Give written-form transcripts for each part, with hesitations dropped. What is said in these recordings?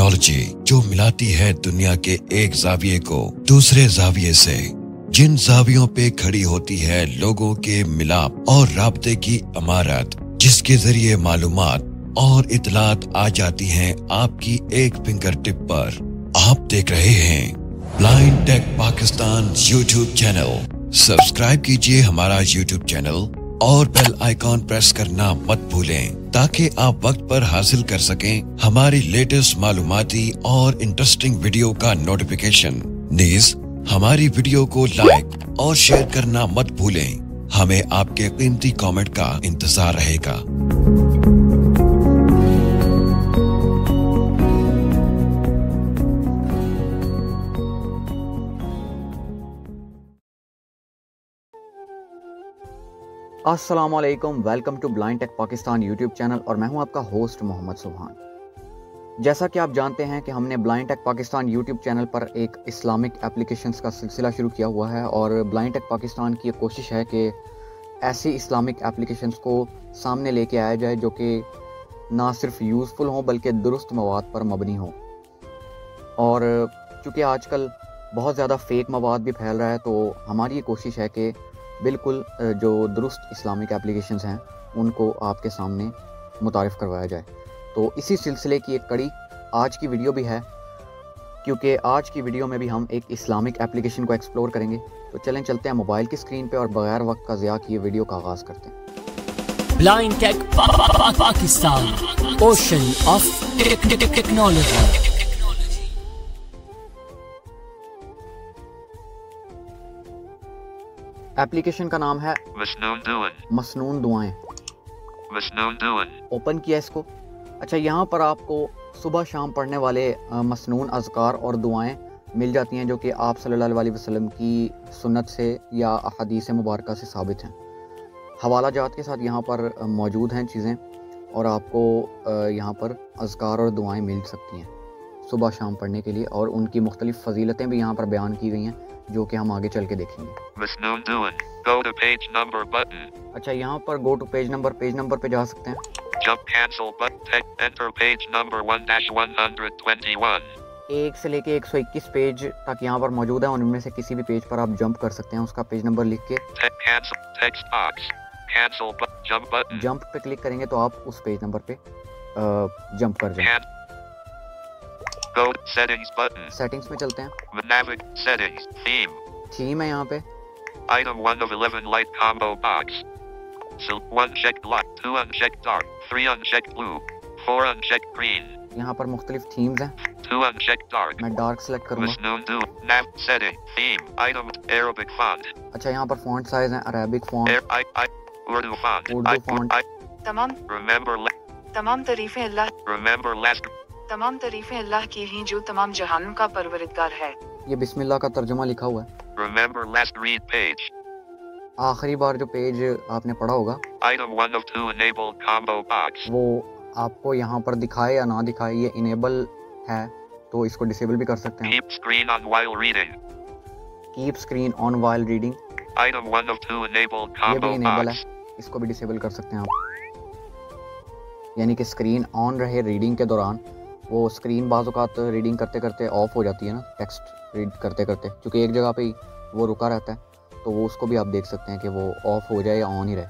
Technology जो मिलाती है दुनिया के एक जाविये को दूसरे जाविये से, जिन जावियों पे खड़ी होती है लोगों के मिलाप और राब्ते की इमारत, जिसके जरिए मालूमात और इतलात आ जाती हैं आपकी एक फिंगर टिप पर। आप देख रहे हैं blind tech Pakistan YouTube channel. Subscribe कीजिए हमारा यूट्यूब चैनल और बेल आइकॉन प्रेस करना मत भूलें ताकि आप वक्त पर हासिल कर सकें हमारी लेटेस्ट मालूमाती और इंटरेस्टिंग वीडियो का नोटिफिकेशन। नीज हमारी वीडियो को लाइक और शेयर करना मत भूलें। हमें आपके कीमती कमेंट का इंतजार रहेगा। अस्सलाम वालेकुम, welcome to blind tech Pakistan YouTube channel और मैं हूं आपका होस्ट मोहम्मद सुभान। जैसा कि आप जानते हैं कि हमने blind tech Pakistan YouTube channel पर एक इस्लामिक एप्लीकेशंस का सिलसिला शुरू किया हुआ है और ब्लाइंड टेक पाकिस्तान की कोशिश है कि ऐसी इस्लामिक एप्लीकेशंस को सामने लेके आया जाए जो कि ना सिर्फ यूज़फुल हों बल्कि दुरुस्त मवाद पर मबनी हों। और चूँकि आजकल बहुत ज़्यादा फ़ेक मवाद भी फैल रहा है, तो हमारी ये कोशिश है कि बिल्कुल जो दुरुस्त इस्लामिक एप्लीकेशंस हैं उनको आपके सामने मुतारिफ़ करवाया जाए। तो इसी सिलसिले की एक कड़ी आज की वीडियो भी है, क्योंकि आज की वीडियो में भी हम एक इस्लामिक एप्लीकेशन को एक्सप्लोर करेंगे। तो चलें चलते हैं मोबाइल की स्क्रीन पे और बगैर वक्त का ज़िया किए वीडियो का आगाज़ करते हैं। Blind tech Pakistan, ocean of technology. Application का नाम है मसनून दुआएं। ओपन किया इसको। अच्छा, यहाँ पर आपको सुबह शाम पढ़ने वाले मसनून अज़कार और दुआएं मिल जाती हैं जो कि आप सल्लल्लाहु अलैहि वसल्लम की सुन्नत से या हदीस मुबारका से साबित हैं। हवाला जात के साथ यहाँ पर मौजूद हैं चीज़ें और आपको यहाँ पर अज़कार और दुआएं मिल सकती हैं सुबह शाम पढ़ने के लिए, और उनकी मुख्तलिफ़ फजीलतें भी यहाँ पर बयान की गई हैं जो कि हम आगे चल के देखेंगे। अच्छा, यहाँ पर गो टू पेज नंबर पे जा सकते हैं। Jump cancel button. Enter page number 1-121. 1 से लेके 121 पेज तक यहाँ पर मौजूद है और उनमें से किसी भी पेज पर आप जंप कर सकते हैं उसका पेज नंबर लिख के। Cancel text box. Cancel jump button. Jump पे क्लिक करेंगे तो आप उस पेज नंबर पे जंप कर जाएंगे। Go settings button. सेटिंग्स में चलते हैं। Navig settings theme. थीम है यहाँ पे। Item 1 of 11 light combo box. So 1 checked light, 2 unchecked dark, 3 unchecked blue, 4 unchecked green. यहाँ पर मुख्तलिफ थीम्स हैं। 2 unchecked dark. मैं डार्क सेलेक्ट करूँगा। Masnoon do nav setting theme item Arabic font. अच्छा, यहाँ पर फॉन्ट साइज है Arabic font, Urdu font. Urdu font. तमाम तारीफें अल्लाह तमाम तारीफें अल्लाह की हैं जो तमाम जहानों का परवरदिगार है। ये बिस्मिल्लाह का तर्जुमा लिखा हुआ है। Remember last read page. आखिरी बार जो पेज आपने पढ़ा होगा Item 1 of 2 enabled combo box. वो आपको यहाँ पर दिखाए या ना दिखाए, ये इनेबल है तो इसको डिसेबल भी कर सकते हैं। Keep screen on while reading. Keep screen on while reading, Item 1 of 2 enabled ये भी combo इनेबल है, box. इसको भी डिसेबल कर सकते हैं आप। यानी कि स्क्रीन ऑन रहे रीडिंग के दौरान। वो स्क्रीन बाज़ औक़ात रीडिंग करते करते ऑफ हो जाती है ना, टेक्स्ट रीड करते करते, क्योंकि एक जगह पे ही वो रुका रहता है, तो वो उसको भी आप देख सकते हैं कि वो ऑफ हो जाए या ऑन ही रहे।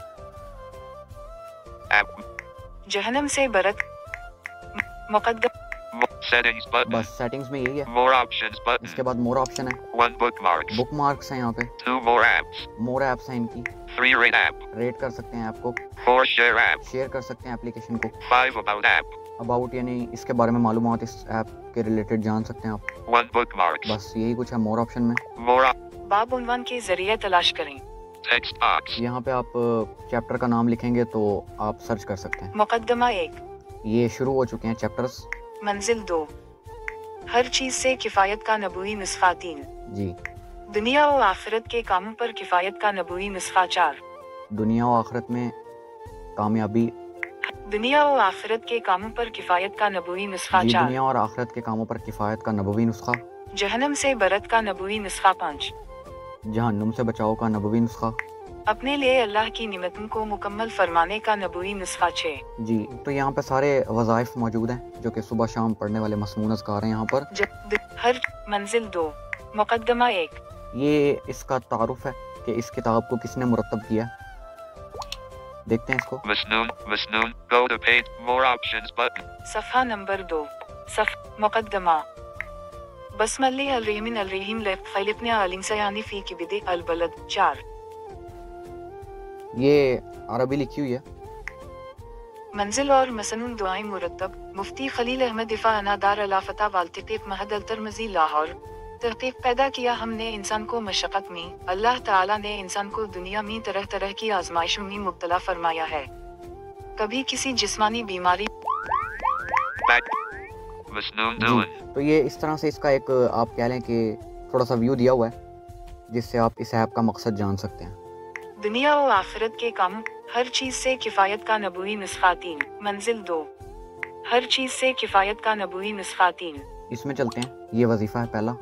जहन्नम से बरक मुक़द्दम settings button. बस सेटिंग्स में यही है। More options button. इसके बाद मोर ऑप्शन है। 1 bookmarks. बुकमार्क्स हैं यहाँ पे। 2 more apps. मोर ऐप्स हैं इनकी। 3 rate app. रेट कर सकते हैं ऐप को, 4 share app. शेयर कर सकते हैं एप्लीकेशन को। 5 about app. अबाउट यानी इसके बारे में मालूमात इस ऐप के रिलेटेड जान सकते हैं आप। 1 bookmarks. बस यही कुछ है मोर ऑप्शन में। More बाब उन्वान के जरिए तलाश करें। text box. यहाँ पे आप चैप्टर का नाम लिखेंगे तो आप सर्च कर सकते हैं। मुकद्दमा 1, ये शुरू हो चुके हैं चैप्टर्स। मंजिल 2, हर चीज से किफायत का नबूई नुस्खा 3, जी। दुनिया और आखिरत के कामों पर किफायत का नबूई नुस्खा 4, दुनिया और आखिरत में कामयाबी, दुनिया और आखिरत के कामों पर किफायत का नबूई नुस्खा जी, 4, दुनिया और आखिरत के कामों पर किफायत का नबवी नुस्खा, जहन्नम से बरत का नबूई नुस्खा 5, जहन्नुम से बचाव का नबवी नुस्खा, अपने लिए अल्लाह की निमतों को मुकम्मल फरमाने का नबूई नुस्खा 6। जी, तो यहाँ पे सारे वज़ाइफ मौजूद हैं जो कि सुबह शाम पढ़ने वाले मसनून अज़कार हैं यहाँ पर। हर मंजिल 2 मुकद्दमा 1। ये इसका तारुफ है कि इस किताब को किसने मुरतब किया। देखते हैं इसको। Masnoon, go to page, more options button. सफ़ा नंबर 2 मुकद्दमा बस्मिल्लाह अर्रहमान अर्रहीम फ़लिपना अलिंसयानी फ़ी किबिदे अल-बलद 4। ये अरबी लिखी हुई है। मंजिल और मसनून दुआएं मुरतब मुफ्ती खलील अहमद दिफा अनादार अलाफता वालतिक़ महद अल-तिरमिज़ी लाहौर। तहक़ीक़ पैदा किया हमने इंसान को मशक्क़त में, अल्लाह ताला ने इंसान को दुनिया में तरह तरह की आजमाइशों में मुब्तला फरमाया है। कभी किसी जिस्मानी बीमारी। तो ये इस तरह से इसका एक आप कह लें कि थोड़ा सा व्यू दिया हुआ है जिससे आप इस ऐप का मकसद जान सकते हैं। दुनिया और आखिरत के काम, हर चीज से किफायत का नबूई नुस्खा 3। मंजिल 2 हर चीज से किफायत का नबूई नुस्खा 3। इसमें चलते हैं। ये वजीफा है पहला।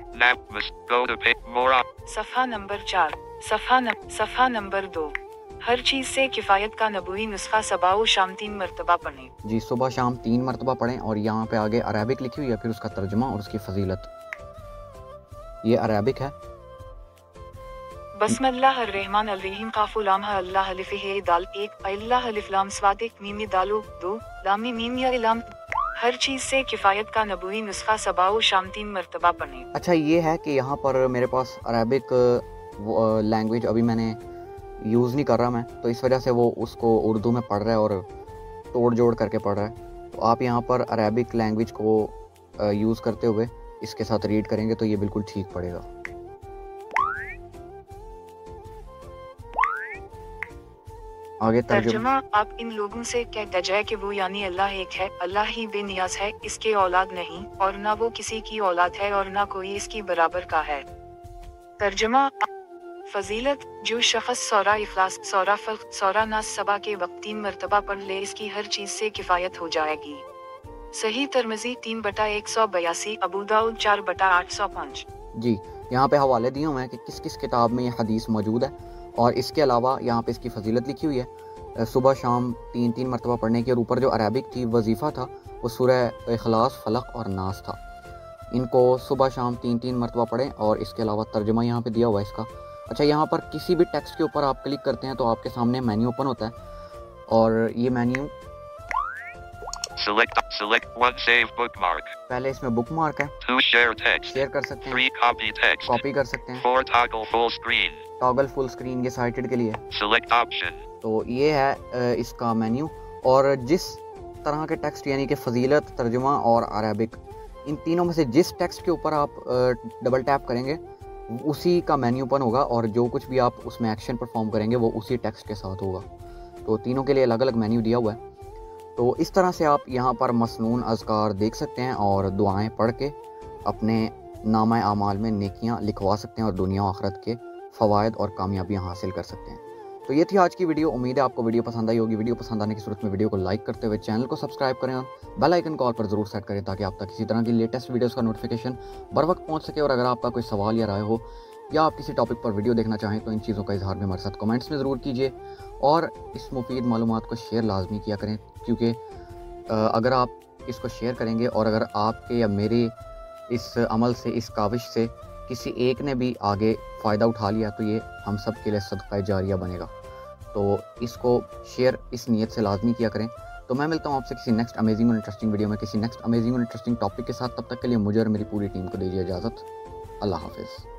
सफ़ा नंबर 4 सफ़ा नंबर 2 हर चीज से किफायत का नबूई नुस्खा सुबह और शाम 3 मरतबा पढ़ें। जी, सुबह शाम 3 मरतबा पढ़ें। और यहाँ पे आगे अरबिक लिखी हुई है, फिर उसका तर्जुमा और उसकी फजीलत। ये अरबिक है। बस्मिल्लाह अर्रहमान अर्रहीम काफ लाम अल्लाह अलिफ हे दाल 1 अल्लाह अलिफ लाम स्वाद 1 मीम दाल 2 लाम मीम या लाम। हर चीज से किफायत का नबूई नुस्खा सुबह और शाम 3 मरतबा पढ़ें। अच्छा, ये है कि यहाँ पर मेरे पास अरबिक लैंग्वेज अभी मैंने यूज़ नहीं कर रहा मैं, तो इस वजह से वो उसको उर्दू में पढ़ रहा है और तोड़ जोड़ करके पढ़ रहा है। तो आप यहाँ पर अरबिक लैंग्वेज को यूज़ करते हुए इसके साथ रीड करेंगे तो ये बिल्कुल ठीक पड़ेगा। आगे तर्जुमा आप इन लोगों से कहता जाए कि वो यानी अल्लाह एक है, अल्लाह ही बेनियाज है, इसके औलाद नहीं और ना वो किसी की औलाद है और ना कोई इसकी बराबर का है। तर्जुमा फजीलत जो शख्स सौरा इखलास सौरा फल्क सौरा नास सबा के वक्त 3 मरतबा पढ़ ले इसकी हर चीज से किफायत हो जाएगी। सही तरमिज़ी 3/182, अबू दाऊद 4/805। जी, यहाँ पे हवाले दिए हुए हैं कि किस किस किताब में ये हदीस मौजूद है और इसके अलावा यहाँ पे इसकी फजीलत लिखी हुई है सुबह शाम 3 मरतबा पढ़ने की। और ऊपर जो अरबिक थी वजीफ़ा था वो सूरह इखलास, फलक और नास था। इनको सुबह शाम 3 मरतबा पढ़ें और इसके अलावा तर्जुमा यहाँ पे दिया हुआ है इसका। अच्छा, यहाँ पर किसी भी टेक्स्ट के ऊपर आप क्लिक करते हैं तो आपके सामने मेन्यू ओपन होता है और ये menu Select one save bookmark. पहले इसमें बुक मार्क है, 2 share text, शेयर कर सकते हैं, 3 copy text, कॉपी कर सकते हैं, 4 toggle full screen. Toggle full screen ये साइटेड के लिए है। Select option. तो ये है इसका मेन्यू। और जिस तरह के टेक्स्ट यानी कि फजीलत, तर्जुमा और अरबिक, इन तीनों में से जिस टेक्स्ट के ऊपर आप डबल टैप करेंगे उसी का मेन्यू ओपन होगा और जो कुछ भी आप उसमें एक्शन परफॉर्म करेंगे वो उसी टेक्स्ट के साथ होगा। तो तीनों के लिए अलग अलग मेन्यू दिया हुआ है। तो इस तरह से आप यहाँ पर मसनून अज़कार देख सकते हैं और दुआएं पढ़ के अपने नामा आमाल में नेकियां लिखवा सकते हैं और दुनिया और आखिरत के फ़वाइद और कामयाबियाँ हासिल कर सकते हैं। तो ये थी आज की वीडियो। उम्मीद है आपको वीडियो पसंद आई होगी। वीडियो पसंद आने की सूरत में वीडियो को लाइक करते हुए चैनल को सब्सक्राइब करें और बेल आइकन को ऑल पर ज़रूर सेट करें ताकि आप तक किसी तरह की लेटेस्ट वीडियोस का नोटिफिकेशन बर वक्त पहुँच सके। और अगर आपका कोई सवाल या राय हो या आप किसी टॉपिक पर वीडियो देखना चाहें तो इन चीज़ों का इजहार भी हमारे साथ कमेंट्स में ज़रूर कीजिए और इस मुफीद मालूमात को शेयर लाजमी किया करें, क्योंकि अगर आप इसको शेयर करेंगे और अगर आपके या मेरे इस अमल से, इस काविश से किसी एक ने भी आगे फ़ायदा उठा लिया तो ये हम सब के लिए सदका जारिया बनेगा। तो इसको शेयर इस नीयत से लाजमी किया करें। तो मैं मिलता हूँ आपसे किसी नेक्स्ट अमेजिंग और इंटरेस्टिंग वीडियो में किसी नेक्स्ट अमेजिंग और इंटरेस्टिंग टॉपिक के साथ। तब तक के लिए मुझे और मेरी पूरी टीम को दीजिए इजाज़त। अल्लाह हाफिज़।